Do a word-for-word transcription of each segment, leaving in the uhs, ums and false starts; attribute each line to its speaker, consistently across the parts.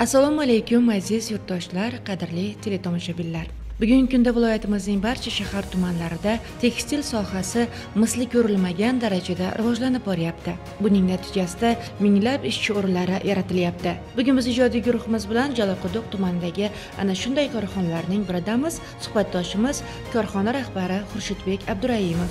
Speaker 1: Assalomu alaykum aziz yurtdoshlar, qadrli teletomoshabinlar. Bugungi kunda viloyatimizning barcha shahar tumanlarida tekstil sohasi misli ko'rilmagan darajada rivojlanib boryapti. Buning natijasida minglab ishchi o'rinlari yaratilyapti. Bugun biz ijodiy guruhimiz bilan Jalaquduq tumanidagi ana shunday korxonalarning biridamiz. Suhbatdoshimiz korxona rahbari Xurshidbek Abdurayimov.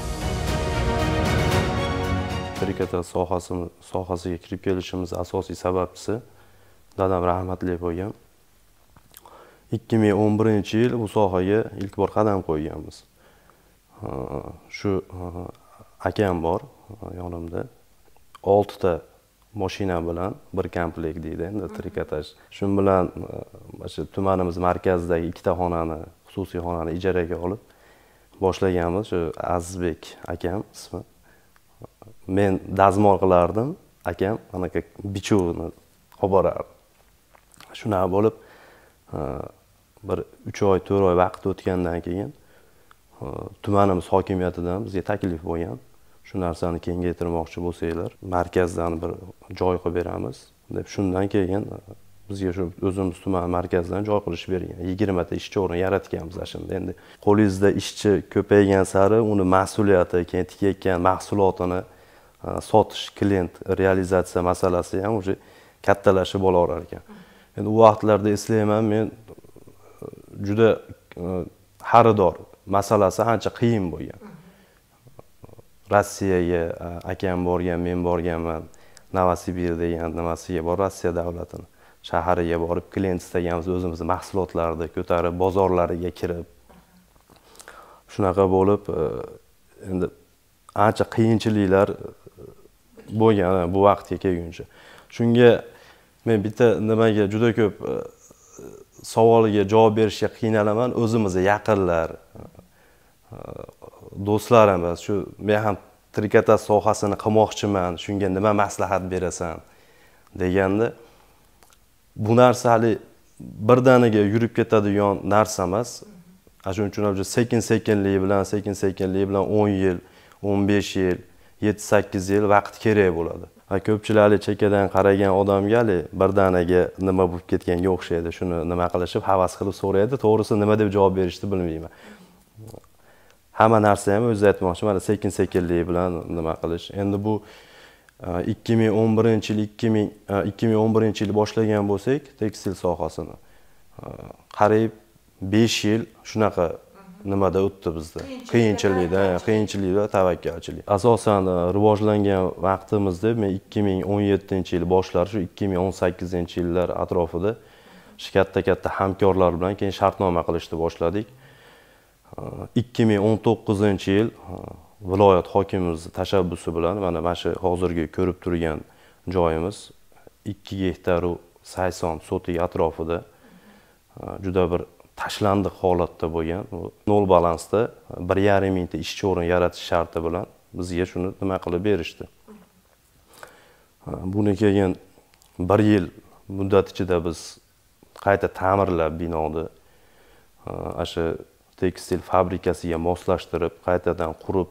Speaker 2: Trikotaj sohasi sohasiga kirib kelishimiz asosiy sababchisi dadam rahmatli bo'lgan. ikki ming o'n birinchi yil bu sohaga ilk bor qadam qo'yganmiz. Shu akam bor yonimda. olti ta mashina bilan bir komplekt deydi endi trikotaj. Shu bilan shu tumanimiz markazidagi ikkita xonani, xususiy xonani ijaraga olib boshlaganmiz. Shu Azizbek akam ismi. Men dazmol qilardim, akam anaqa bichuvni olib borardi. Shunaqa bo'lib bir uch oy, to'rt oy vaqt o'tgandan keyin tumanimiz hokimiyatidan bizga taklif bo'lgan. Shu narsani kengaytirmoqchi bo'lsanglar, markazdan bir joy qilib beramiz deb. Shundan keyin bizga shu o'zimiz tuman markazidan joy qilib bergan. yigirma ta ishchi o'rin yaratganmiz shunda. Endi qo'lingizda ishchi ko'paygan sari uni mas'uliyati, keyin tikayotgan mahsulotini sotish, klient realizatsiya masalasi ham o'sha kattalashib bo'laverar ekan. Endi u vaqtlarda eslayman, men juda xaridor masalasi ancha qiyin bo'lgan. Rossiyaga akam borgan, men borganman. Novosibir degan nimasiga bor, Rossiya davlatining shahariga borib, klient istaganmiz o'zimizni mahsulotlarni ko'tarib, bozorlariga kirib. Shunaqa bo'lib, endi ancha qiyinchiliklar bo'lgan bu vaqtga kelguncha. Shunga men bitta nimaga juda ko'p savoliga javob berishga qiynalaman. O'zimizga yaqinlar, do'stlarimiz shu men ham trikotaj sohasini qilmoqchiman, shunga nima maslahat berasan deganda, bu narsa hali birdaniga yurib ketadigan narsa emas. Shuning uchun sekin-sekinlik bilan, sekin-sekinlik bilan o'n yil, o'n besh yil, yetti sakkiz yil vaqt kerak bo'ladi. Ko'pchilik chekkadan qaragan odamga birdaniga nima bo'lib ketganga o'xshaydi. Shuni nima qilishib, havas qilib so'raydi. To'g'risi nima deb javob berishni bilmayman. Hamma narsa ham o'zi aytmoqchi, mana sekin-sekinlik bilan nima qilish. Endi bu ikki ming o'n birinchi yil, ikki ming o'n birinchi yil boshlagan bo'lsak, tekstil sohasini qariyb besh yil shunaqa nimada o'tdi bizda. Qiyinchilikda, qiyinchilikda tavakkalchilik. Asosan rivojlangan vaqtimizda men ikki ming o'n yettinchi yil boshlari, shu ikki ming o'n sakkizinchi yillar atrofida katta-katta hamkorlar bilan keyin shartnoma qilishni boshladik. ikki ming o'n to'qqizinchi yil viloyat hokimimiz tashabbusi bilan mana mana shu hozirgi ko'rib turgan joyimiz ikki gektar sakson sotik atrofida juda bir tashlandiq holatda bo'lgan, nol balansda bir yarim mingta ishchi o'rin yaratish sharti bilan bizga shuni nima qilib berishdi. Buni keyin bir yil muddat ichida biz qayta ta'mirlab binoni o'sha tekstil fabrikasiga moslashtirib, qaytadan qurib,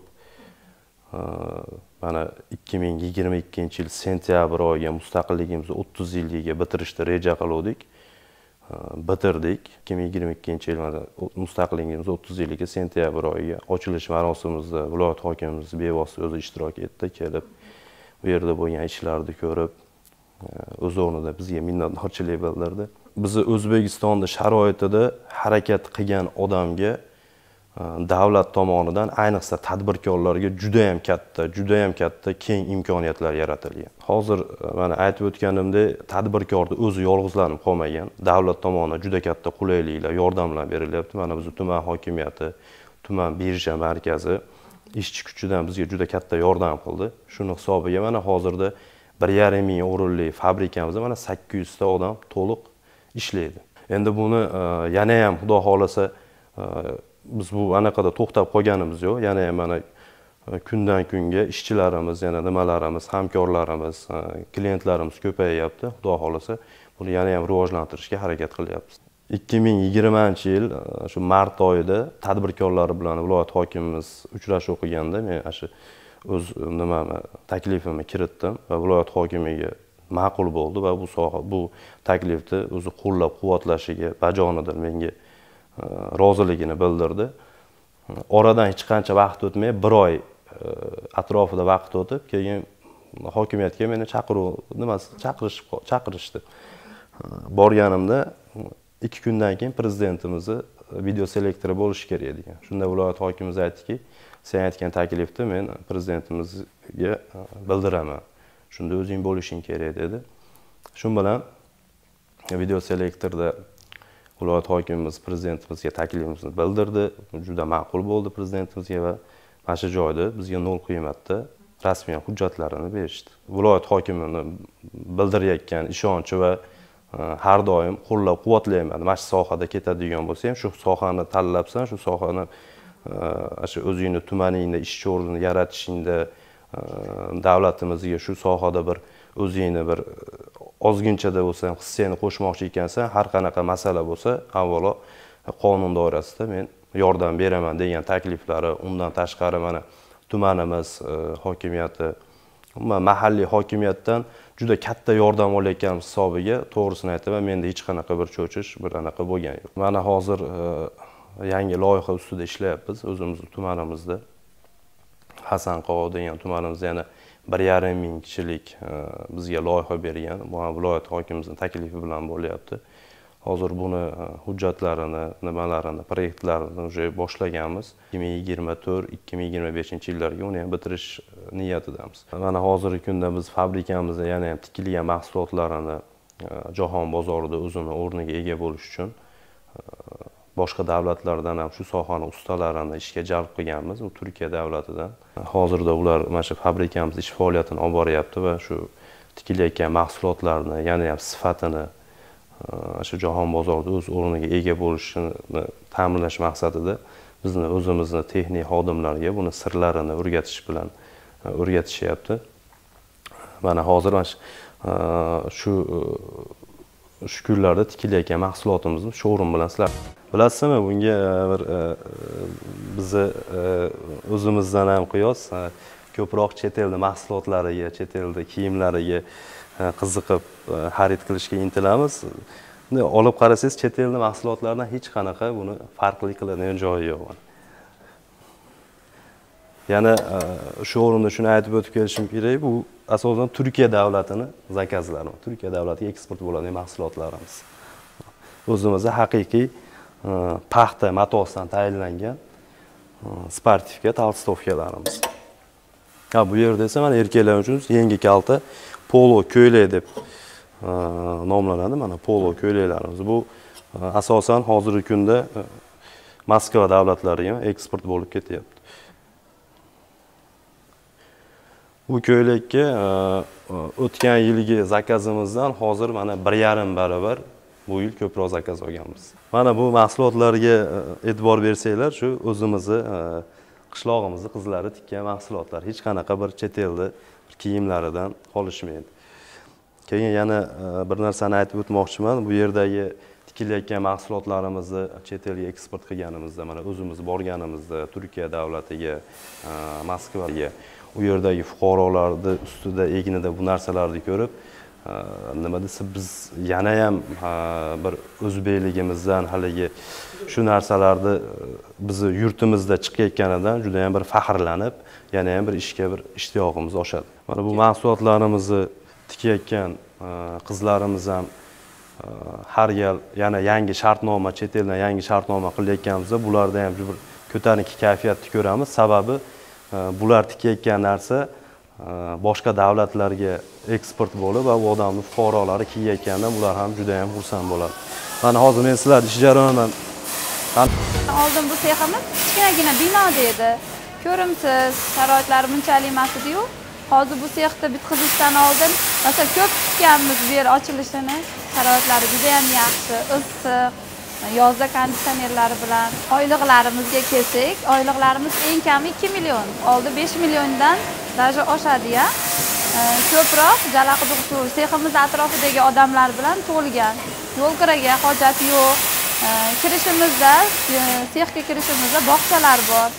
Speaker 2: mana ikki ming yigirma ikkinchi yil sentyabr oyiga mustaqilligimizni o'ttiz yilligiga bitirishni reja qildik. Bitirdik. ikki ming yigirma ikkinchi yil mustaqilligimiz o'ttiz yilligiga sentyabr oyiga ochilish marosimimizda viloyat hokimimiz bevosita o'zi ishtirok etdi, kelib bu yerda bo'lgan ishlarni ko'rib, o'z o'rnida bizga minnatdorchilik bildirdi. Bizni O'zbekistonda sharoitida harakat qilgan odamga davlat tomonidan, ayniqsa tadbirkorlarga juda ham katta, juda ham katta keng imkoniyatlar yaratilgan. Hozir mana aytib o'tganimdek, tadbirkorning o'zi yolg'izlanib qolmagan. Davlat tomonidan juda katta qulayliklar, yordamlar berilyapti. Mana biz tuman hokimiyati, tuman birja markazi ishchi kuchidan bizga juda katta yordam qildi. Shuni hisobiga mana hozirda bir yarim ming o'rinli fabrikamizda mana sakkiz yuz ta odam to'liq ishlaydi. Endi buni yana ham xudo xolasa biz bu anaqada to'xtab qolganimiz yo'q. Yana ham mana kundan kunga ishchilarimiz, yana nimalarimiz, hamkorlarimiz, klientlarimiz ko'payyapti. Xudo xolasa buni yana ham rivojlantirishga harakat qilyapmiz. ikki ming yigirmanchi yil shu mart oyida tadbirkorlar bilan viloyat hokimimiz uchrashuv qilganda men shu o'z nima taklifimni kiritdim va viloyat hokimiga ma'qul bo'ldi va bu soha bu taklifni o'zi qo'llab-quvvatlashiga bajonidil menga roziligini bildirdi. Oradan hech qancha vaqt o'tmay, bir oy atrofida vaqt o'tib, keyin hokimiyatga meni chaqiruv nimasi chaqirishib chaqirishdi. Borganimda ikki kundan keyin prezidentimizni video selektori bo'lishi kerak degan. Shunda viloyat hokimimiz aytdiki, sen aytgan taklifni men prezidentimizga bildiraman. Shunda o'zing bo'lishing kerak dedi. Shu bilan video selektorda viloyat hokimimiz prezidentimizga taklifimizni bildirdi. Juda ma'qul bo'ldi prezidentimizga va mana shu joyda bizga nol qiymatda rasmiy hujjatlarini berishdi. Viloyat hokimini bildirayotgan ishonchi va har doim qo'llab-quvvatlayman. Mana shu sohada ketadigan bo'lsa ham, shu sohani tanlabsan, shu sohani shu o'zingni tumaningda ishchi o'rnini yaratishingda, davlatimizga shu sohada bir o'zingni bir ozginchada bo'lsa ham hissingni qo'shmoqchi ekansan, har qanaqa masala bo'lsa, avvalo qonun doirasida men yordam beraman degan takliflari, undan tashqari mana tumanimiz hokimiyati, umuman mahalliy hokimiyatdan juda katta yordam olayotganimiz hisobiga, to'g'risini aytaman, menda hech qanaqa bir cho'chish, bir anaqa bo'lgan yo'q. Mana hozir yangi loyiha ustida ishlayapmiz o'zimizning tumanimizda. Hasanqo'g'o degan tumanimizda yana bir yarim ming kishilik bizga loyiha bergan. Bu viloyat hokimimizning taklifi bilan bo'lyapti. Hozir buni hujjatlarini, nimalarini, proyektlarini уже boshlaganmiz. ikki ming yigirma to'rt ikki ming yigirma beshinchi yillarga uni ham bitirish niyatidamiz. Mana hozirgi kunda biz fabrikamizda yana ham tikilgan mahsulotlarini jahon bozorida o'zini o'rniga ega bo'lish uchun boshqa davlatlardan ham shu sohani ustalarini ishga jalb qilganmiz, u Turkiya davlatidan. Hozirda ular mana shu fabrikamiz ish faoliyatini olib boryapti va shu tikilayotgan mahsulotlarni, yana ham sifatini shu jahon bozorida o'z o'rniga ega bo'lishini ta'minlash maqsadida bizni o'zimizni texnik xodimlarga buni sirlarini o'rgatish bilan o'rgatishyapti. Mana hozir mana shu shu kunlarda tikilayotgan mahsulotimizni showroom bilan sizlar bilasizmi, bunga bir bizni o'zimizdan ham qiyos ko'proq chet elda mahsulotlariga, chet elda kiyimlariga qiziqib xarid qilishga intilamiz. Olib qarasangiz, chet elda mahsulotlardan hech qanaqa buni farqli qiladigan joyi yo'q. Yana shu o'rinda shuni aytib o'tib kelishim kerak, bu asosan Turkiya davlatining zakazlari, Turkiya davlatiga eksport bo'ladigan mahsulotlarimiz. O'zimizda haqiqiy paxta matosidan tayyorlangan sportivka talstovkalarimiz. Ha, bu yerda esa mana erkaklar uchun yangi kalta polo ko'ylak deb nomlanadi. Mana polo ko'ylaklarimiz. Bu asosan hozirgi kunda Moskva davlatlariga eksport bo'lib ketyapti. Bu ko'ylakka o'tgan yilgi zakazimizdan hozir mana bir yarim barobar bu yil ko'proq zakaz olganmiz. Mana bu mahsulotlarga e'tibor bersanglar, shu o'zimizni qishlog'imizni qizlari tikkan mahsulotlar, hech qanaqa bir chet elda kiyimlaridan qolishmaydi. Keyin yana bir narsani aytib o'tmoqchiman. Bu yerdagi tikilayotgan mahsulotlarimizni chet elga eksport qilganimizda, mana o'zimiz borganimizda Turkiya davlatiga, Moskvaga, u yerdagi fuqarolarning ustida, egnida bu narsalarni ko'rib, nima desa, biz yana ham bir o'zbekligimizdan, haligi shu narsalarni bizni yurtimizda chiqayotganidan juda ham bir faxrlanib, yana ham bir ishga bir ishtiyoqimiz oshadi. Mana bu mahsulotlarimizni tikayotgan qizlarimiz ham har gal yana yangi shartnoma, chet eldan yangi shartnoma qilayotganimizda bularda ham bir ko'tarinki kayfiyatni ko'ramiz. Sababi bular tikayotgan narsa boshqa davlatlarga eksport bo'lib va u odamning fuqarolari kiyayotgandan bular ham juda ham xursand bo'ladi. Mana hozir men sizlarni ish jarayonidan
Speaker 3: oldin bu seximiz kichkinagina binoda edi. Ko'rimsiz, sharoitlari bunchalik emas edi-yu. Hozir bu sexni bitkazishdan oldin, masalan, ko'p kutganmiz bu yer ochilishini. Sharoitlari juda ham yaxshi, issiq, yozda konditsionerlari bilan. Oyliqlarimizga kelsak, oyliqlarimiz eng kami ikki million, oldi besh milliondan даже oshadi-ya. Ko'proq jalaquduq shu seximiz atrofidagi odamlar bilan to'lgan. Yo'l kiraga hojat yo'q. Kirishimizda, sexga kirishimizda bog'chalar bor.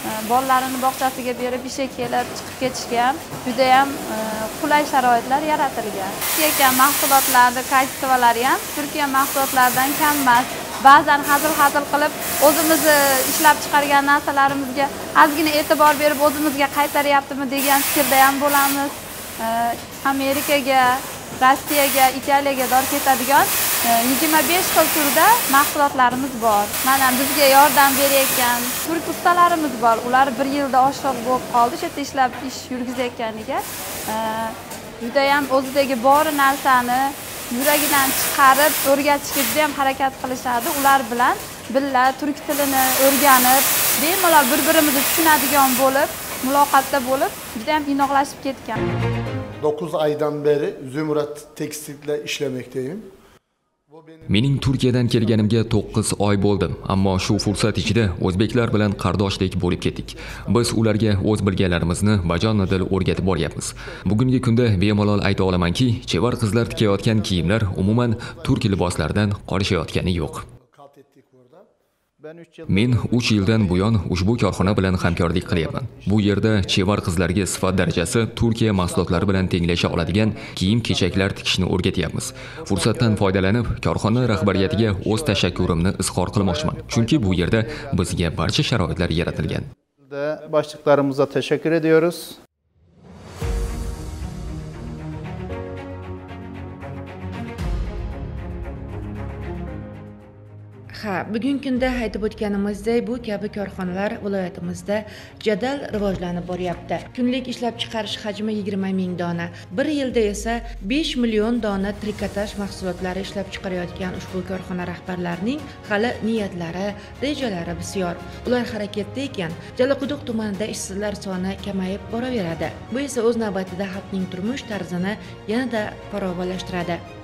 Speaker 3: bolalarini bog'chasiga berib ishga kelib chiqib ketishga ham juda ham qulay sharoitlar yaratilgan. Turkiya mahsulotlarida kачестволari ham Turkiya mahsulotlaridan kam emas. Ba'zan hazil-hazil qilib o'zimizni ishlab chiqargan narsalarimizga ozgina e'tibor berib o'zimizga qaytaryaptimi degan fikrda ham bo'lamiz. Amerikaga, Rossiyaga, Italiyaga dor ketadigan yigirma besh xil turda mahsulotlarimiz bor. Mana bizga yordam berayotgan turk ustalarimiz bor. Ular bir yilda oshliq bo'lib qoldi, shu yerda ishlab ish yurgizayotganiga juda ham o'zidagi bor narsani yuragidan chiqarib o'rgatishga juda ham harakat qilishadi. Ular bilan birga turk tilini o'rganib, bemalol bir-birimizni tushunadigan bo'lib, muloqotda bo'lib, juda ham inoqlashib ketgan.
Speaker 4: dokuz aydan beri Zümrüt Tekstil'de işlemekteyim.
Speaker 5: Mening Turkiyadan kelganimga to'qqiz oy bo'ldi, ammo shu fursat ichida o'zbeklar bilan qardoshlik bo'lib ketdik. Biz ularga o'z bilganlarimizni bajonidil o'rgatib boryapmiz. Bugungi kunda bemalol ayta olamanki, chevar qizlar tikayotgan kiyimlar umuman turk liboslaridan qolishayotgani yo'q. Men uch yildan buyon ushbu korxona bilan hamkorlik qilyapman. Bu yerda chevar qizlarga sifat darajasi Turkiya mahsulotlari bilan tenglasha oladigan kiyim-kechaklar tikishni o'rgatyapmiz. Fursatdan foydalanib, korxona rahbariyatiga o'z tashakkurimni izhor qilmoqchiman. Chunki bu yerda bizga barcha sharoitlar yaratilgan.
Speaker 6: Başlıklarımıza teşekkür ediyoruz.
Speaker 1: Ha, bugungi kunda aytib o'tganimizdek, bu kabi korxonalar viloyatimizda jadal rivojlanib boryapti. Kunlik ishlab chiqarish hajmi yigirma ming dona, bir yilda esa besh million dona trikotaj mahsulotlari ishlab chiqarayotgan ushbu korxona rahbarlarining hali niyatlari, rejalari bisyor. Ular harakatda ekan, Jalaquduq tumanida ishsizlar soni kamayib boraveradi. Bu esa o'z navbatida xalqning turmush tarzini yanada farovonlashtiradi.